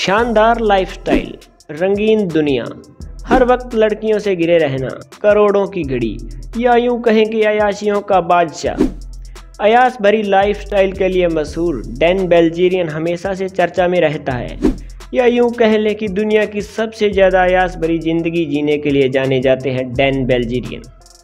शानदार लाइफस्टाइल, रंगीन दुनिया, हर वक्त लड़कियों से घिरे रहना, करोड़ों की घड़ी, या यूं कहें कि अयाशियों का बादशाह। अयास भरी लाइफस्टाइल के लिए मशहूर डैन बिल्ज़ेरियन हमेशा से चर्चा में रहता है, या यूं कह लें कि दुनिया की सबसे ज़्यादा अयास भरी ज़िंदगी जीने के लिए जाने जाते हैं डैन बिल्ज़ेरियन।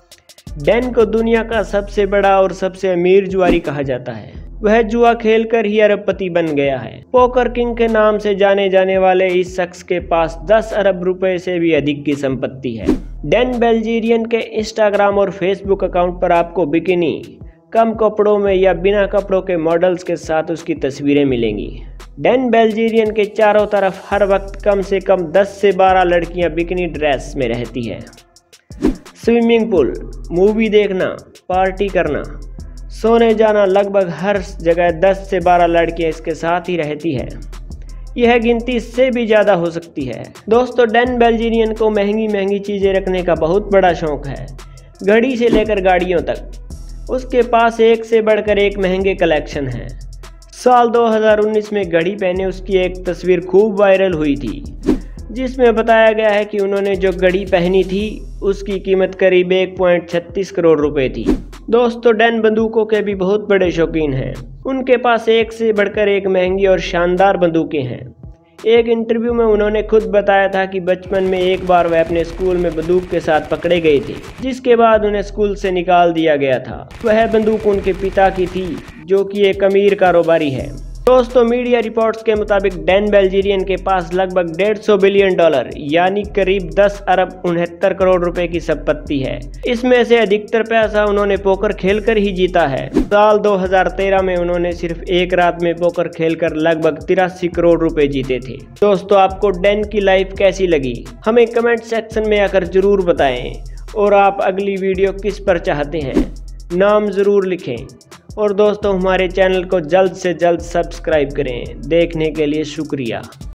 डैन को दुनिया का सबसे बड़ा और सबसे अमीर जुआरी कहा जाता है। वह जुआ खेलकर ही अरबपति बन गया है। पोकर किंग के नाम से जाने जाने वाले इस शख्स के पास 10 अरब रुपए से भी अधिक की संपत्ति है। डैन बिल्ज़ेरियन के इंस्टाग्राम और फेसबुक अकाउंट पर आपको बिकिनी, कम कपड़ों में या बिना कपड़ों के मॉडल्स के साथ उसकी तस्वीरें मिलेंगी। डैन बिल्ज़ेरियन के चारों तरफ हर वक्त कम से कम 10 से 12 लड़कियां बिकिनी ड्रेस में रहती है। स्विमिंग पूल, मूवी देखना, पार्टी करना, सोने जाना, लगभग हर जगह 10 से 12 लड़कियां इसके साथ ही रहती है। यह गिनती इससे भी ज़्यादा हो सकती है। दोस्तों, डैन बिल्ज़ेरियन को महंगी महंगी चीज़ें रखने का बहुत बड़ा शौक है, घड़ी से लेकर गाड़ियों तक। उसके पास एक से बढ़कर एक महंगे कलेक्शन हैं। साल 2019 में घड़ी पहने उसकी एक तस्वीर खूब वायरल हुई थी, जिसमें बताया गया है कि उन्होंने जो घड़ी पहनी थी उसकी कीमत करीब 1.36 करोड़ रुपए थी। दोस्तों, डैन बंदूकों के भी बहुत बड़े शौकीन हैं। उनके पास एक से बढ़कर एक महंगी और शानदार बंदूकें हैं। एक इंटरव्यू में उन्होंने खुद बताया था कि बचपन में एक बार वह अपने स्कूल में बंदूक के साथ पकड़े गए थे, जिसके बाद उन्हें स्कूल से निकाल दिया गया था। वह बंदूक उनके पिता की थी, जो कि एक अमीर कारोबारी है। दोस्तों, मीडिया रिपोर्ट्स के मुताबिक डैन बिल्ज़ेरियन के पास लगभग $150 बिलियन यानी करीब 10 अरब 69 करोड़ रुपए की संपत्ति है। इसमें से अधिकतर पैसा उन्होंने पोकर खेलकर ही जीता है। साल 2013 में उन्होंने सिर्फ एक रात में पोकर खेलकर लगभग 83 करोड़ रुपए जीते थे। दोस्तों, आपको डैन की लाइफ कैसी लगी हमें कमेंट सेक्शन में आकर जरूर बताएं, और आप अगली वीडियो किस पर चाहते हैं नाम ज़रूर लिखें। और दोस्तों, हमारे चैनल को जल्द से जल्द सब्सक्राइब करें। देखने के लिए शुक्रिया।